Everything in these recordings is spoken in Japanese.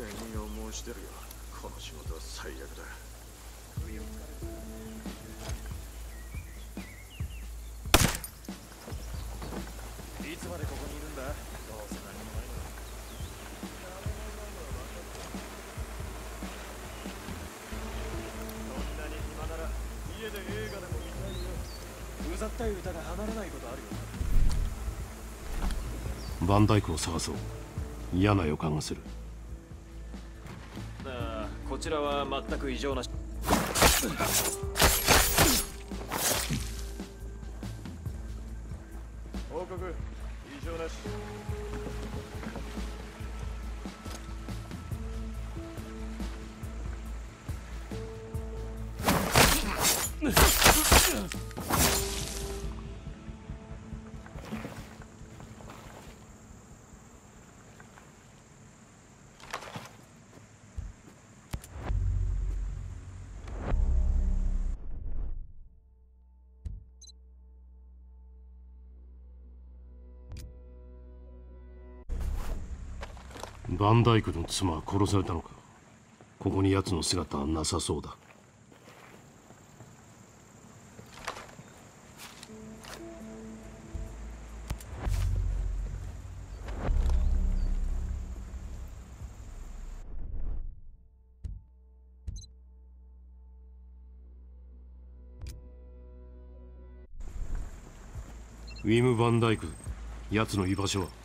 念を申してるよ。この仕事は最悪だ。いつまでここにいるんだ。どうせ何もないの。そんなに暇なら家で映画でも見たいよ。うざったい歌が離れないことあるよ。 バンダイクを探そう。嫌な予感がする。 ああ、こちらは全く異常なし。報告異常なし。 バンダイクの妻は殺されたのか。ここに奴の姿はなさそうだ。ウィム・バンダイク、奴の居場所は。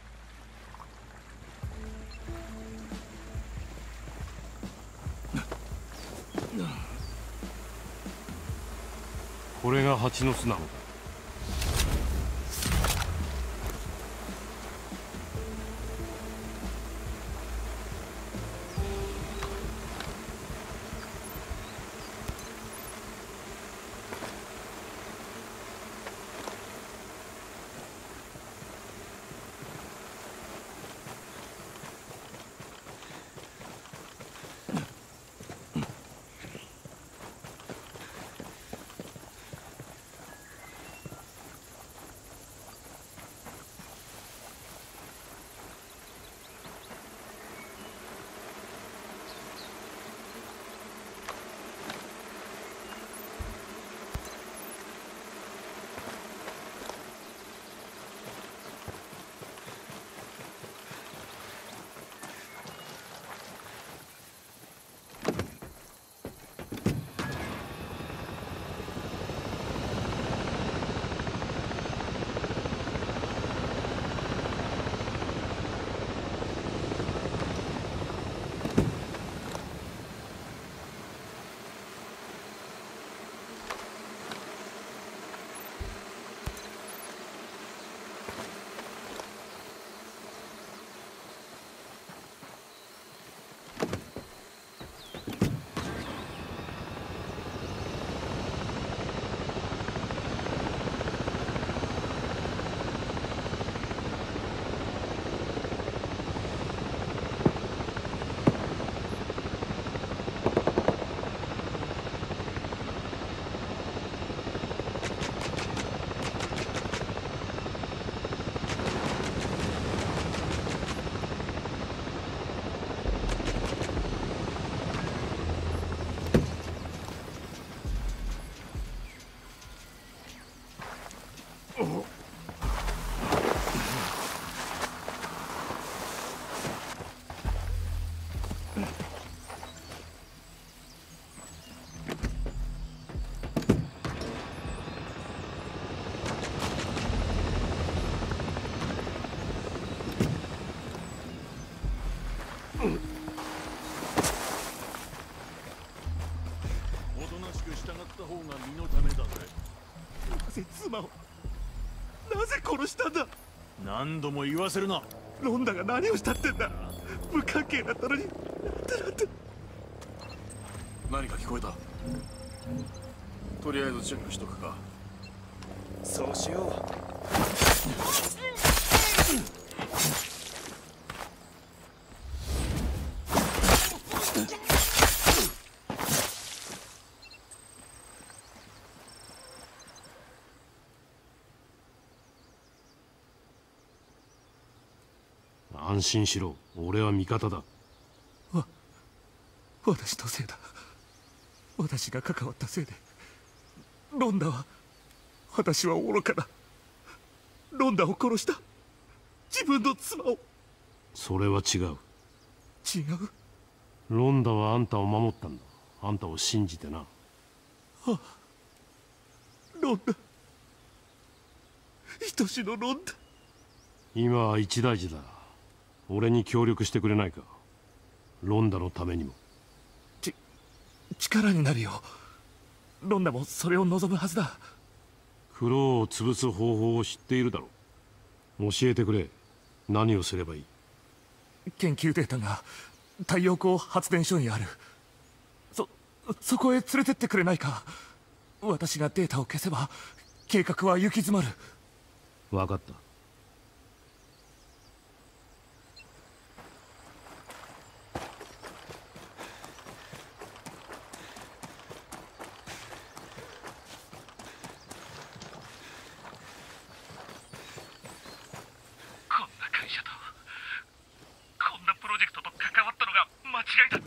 これが蜂の巣なのか。 妻をなぜ殺したんだ。 何度も言わせるな。 ロンダが何をしたってんだ。無関係だったのに。なんて何か聞こえた。とりあえずチェックしとくか。そうしよう。 安心しろ、俺は味方だ。 私のせいだ。私が関わったせいでロンダは、私は愚かだ。ロンダを殺した。自分の妻を。 それは違う。 違う。 ロンダはあんたを守ったんだ。あんたを信じてな。 ロンダ、愛しのロンダ。 今は一大事だ。俺に協力してくれないか。ロンダのためにも。 力になるよ。ロンダもそれを望むはずだ。 クローを潰す方法を知っているだろう。教えてくれ。何をすればいい？ 研究データが太陽光発電所にある。そこへ連れてってくれないか。私がデータを消せば計画は行き詰まる。 分かった。 こんな会社と、こんなプロジェクトと関わったのが間違いだった。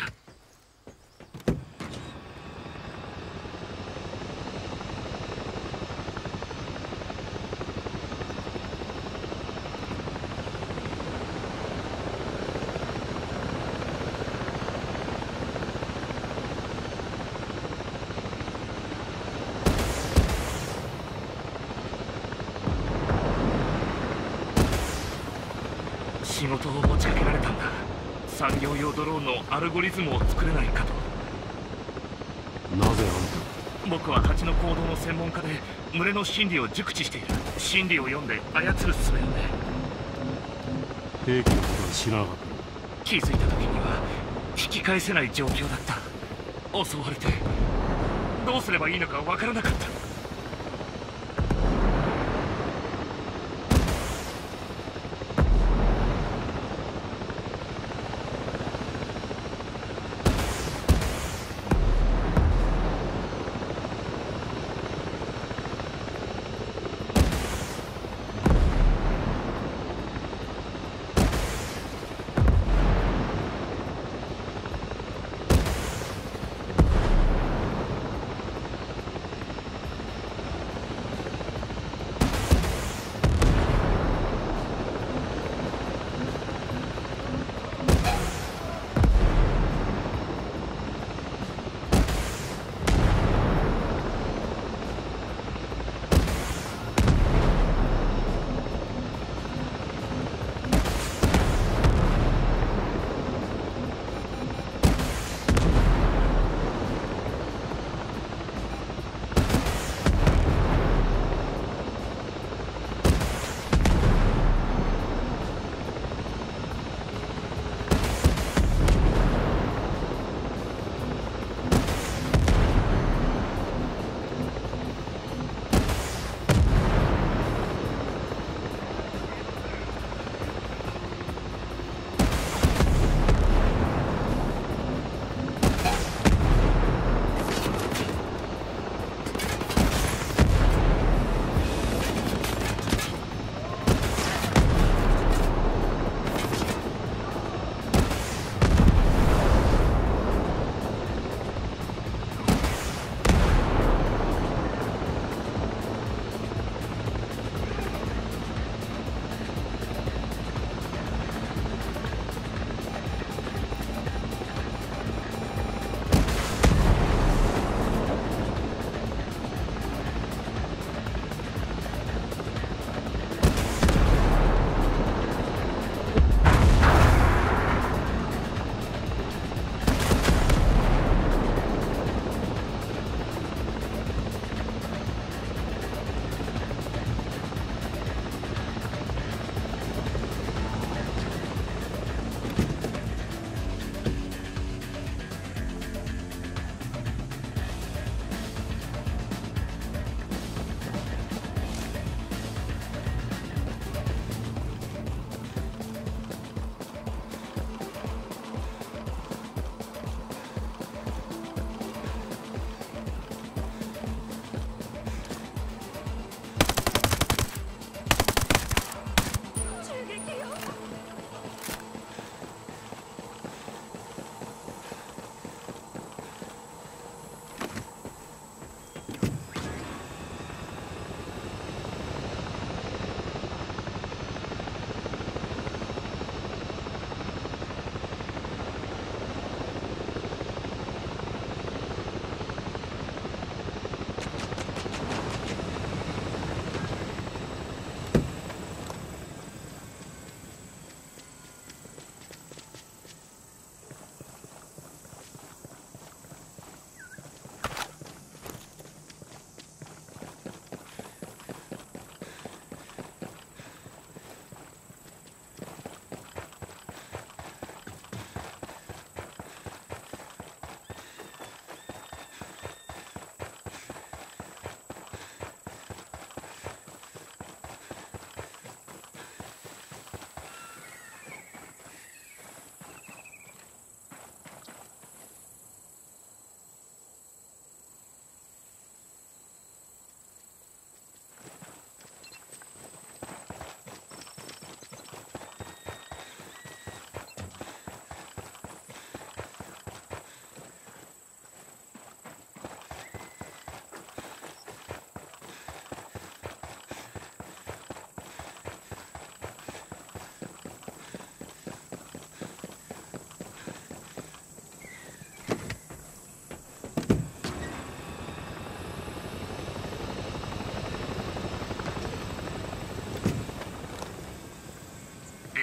仕事を持ちかけられたんだ。産業用ドローンのアルゴリズムを作れないかと。 なぜあん僕は蜂の行動の専門家で、群れの心理を熟知している。心理を読んで操る術をね。 た？兵器のことは知らなかったの？ 気づいた時には引き返せない状況だった。襲われてどうすればいいのかわからなかった。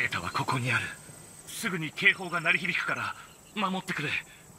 ータはここにある。すぐに警報が鳴り響くから守ってくれ。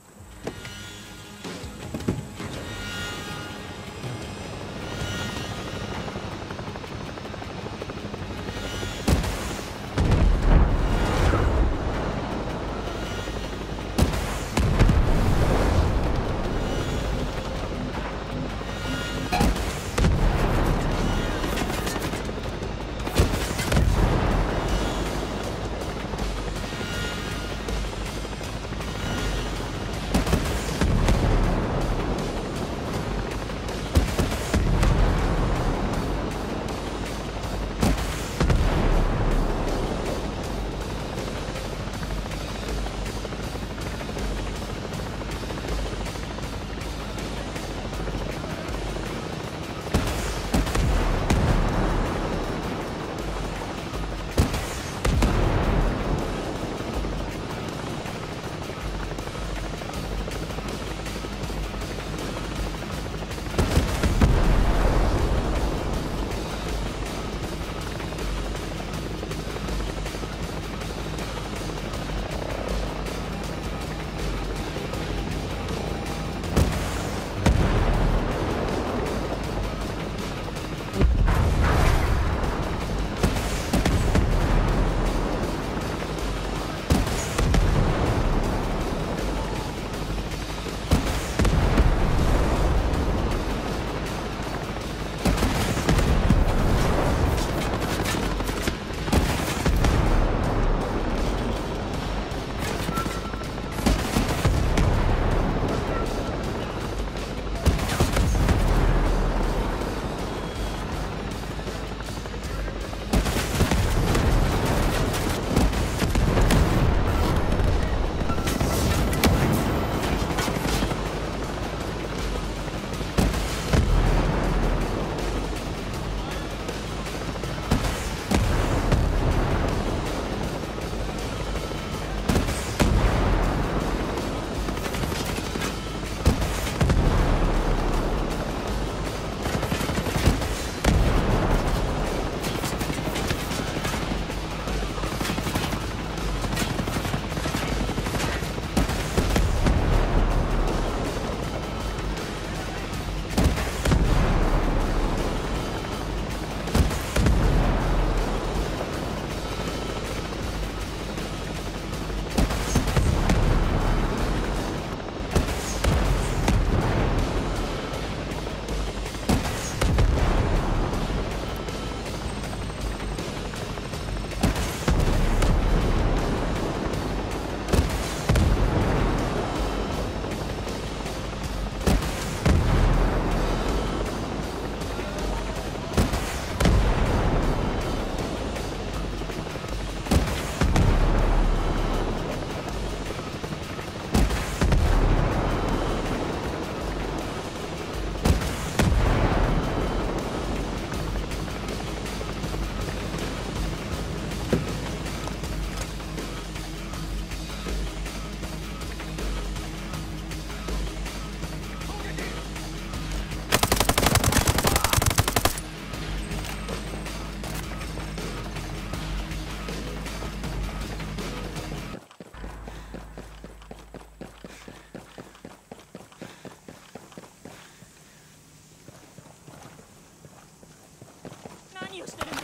何をしてるんだ。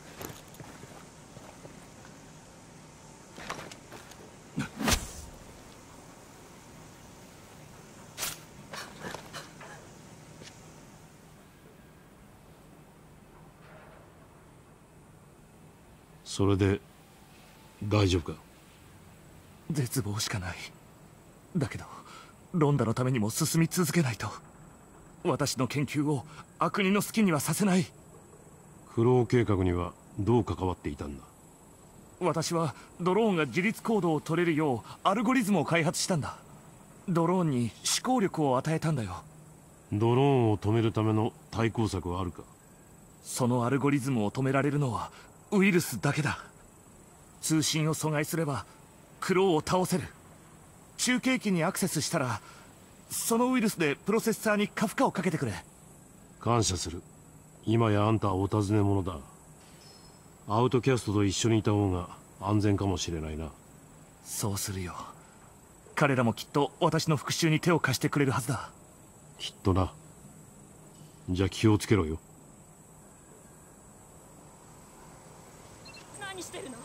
それで大丈夫か？ 絶望しかない。だけどロンダのためにも進み続けないと。私の研究を悪人の好きにはさせない。 クロウ計画にはどう関わっていたんだ？ 私はドローンが自律行動を取れるようアルゴリズムを開発したんだ。ドローンに思考力を与えたんだよ。 ドローンを止めるための対抗策はあるか？ そのアルゴリズムを止められるのはウイルスだけだ。通信を阻害すればクロウを倒せる。中継機にアクセスしたらそのウイルスでプロセッサーに過負荷をかけてくれ。 感謝する。今やあんたはお尋ね者だ。アウトキャストと一緒にいた方が安全かもしれないな。 そうするよ。彼らもきっと私の復讐に手を貸してくれるはずだ。 きっとな。じゃあ気をつけろよ。 何してるの？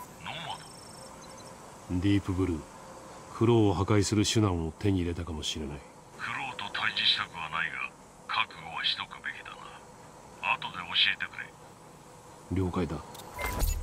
ディープブルー、クローを破壊する手段を手に入れたかもしれない。 クローと対峙したくはないが覚悟はしとくべきだな。後で教えてくれ。 了解だ。